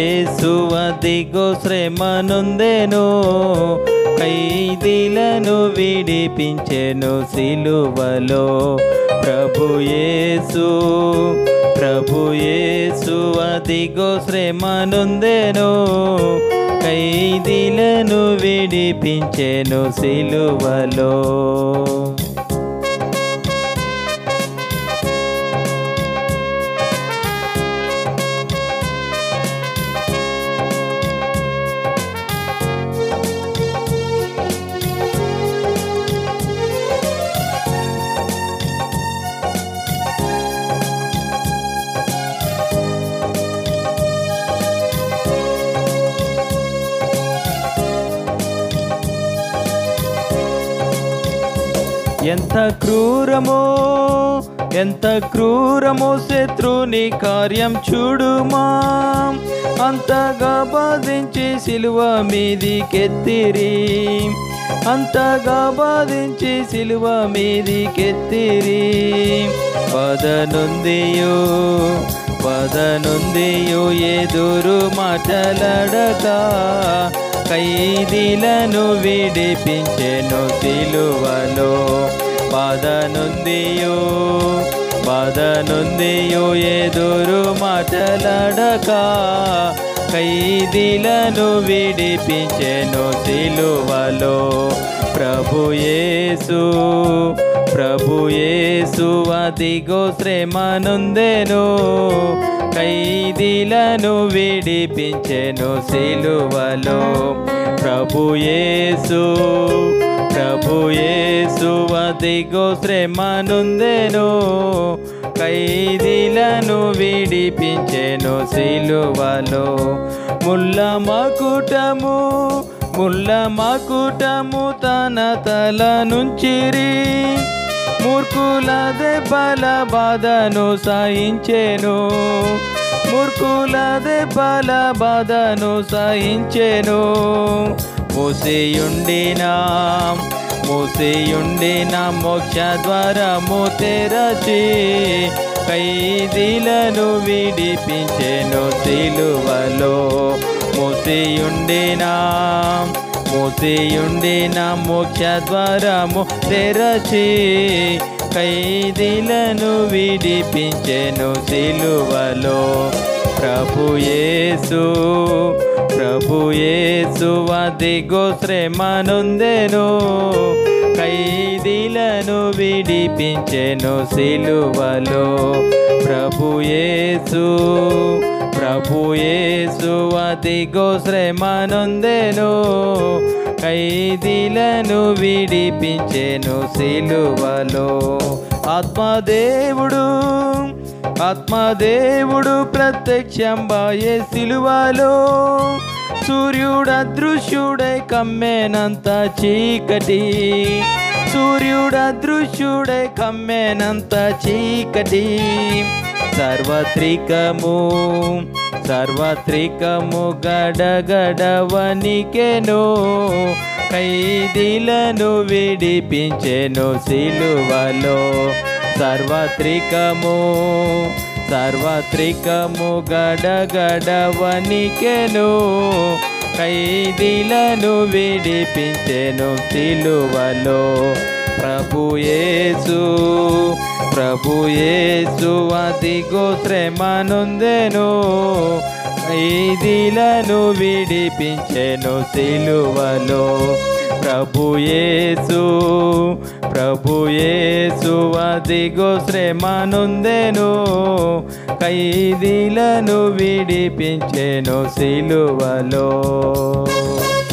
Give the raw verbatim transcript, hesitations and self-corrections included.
యేసు అదిగో శ్రమ నొందెను, ఖైదీలను విడిపించెను సిలువలో. ప్రభు యేసు ప్రభు యేసు అదిగో శ్రమ నొందెను, ఖైదీలను విడిపించెను సిలువలో. ఎంత క్రూరమో ఎంత క్రూరమో శత్రుని కార్యం చూడుమా, అంతగా బాధించి సిలువ మీదికెత్తిరి, అంతగా బాధించి సిలువ మీదికెత్తిరి. పదనుందియు పదనుందియు ఎదురు మాటలాడక ఖైదీలను విడిపించెను సిలువలో. బాధనుందియు బాధనుందియు ఎదురు మాటలాడక ఖైదీలను విడిపించెను సిలువలో. ప్రభు యేసు ప్రభు యేసు అదిగో శ్రమ నొందెను, ఖైదీలను విడిపించెను సిలువలో. ప్రభు యేసు ప్రభు యేసు అదిగో శ్రమ నొందెను, ఖైదీలను విడిపించెను సిలువలో. ముళ్ళ మకుటము ముళ్ళ మకుటము తన తల నుంచిరి, మూర్ఖుల దెబ్బల బాధను సహించెను, మూర్ఖుల దెబ్బల బాధను సహించెను. మూసియుండిన మూసియుండిన మోక్ష ద్వారము తెరచి ఖైదీలను విడిపించెను సిలువలో. మూసియుండిన మూసియుండిన మోక్ష ద్వారము తెరచి ఖైదీలను విడిపించెను సిలువలో. ప్రభు యేసు ప్రభు యేసు అదిగో శ్రమ నొందెను, ఖైదీలను విడిపించెను సిలువలో. ప్రభు యేసు ప్రభు యేసు అదిగో శ్రమ నొందెను, ఖైదీలను విడిపించెను సిలువలో. ఆత్మదేవుడు ఆత్మదేవుడు ప్రత్యక్షంబాయే సిలువలో, సూర్యుడు అదృశ్యుడై కమ్మెనంత చీకటి, సూర్యుడు అదృశ్యుడై కమ్మెనంత చీకటి. సర్వత్రికము సర్వత్రికము గడగడ వణికెను, ఖైదీలను విడిపించెను సిలువలో. సర్వత్రికము సర్వత్రికము గడగడ వణికెను, ఖైదీలను విడిపించెను సిలువలో. ప్రభు యేసు ప్రభు యేసు అదిగో శ్రమ నొందెను, ఖైదీలను విడిపించెను సిలువలో. ప్రభు యేసు ప్రభు యేసు అదిగో శ్రమ నొందెను, ఖైదీలను విడిపించెను సిలువలో.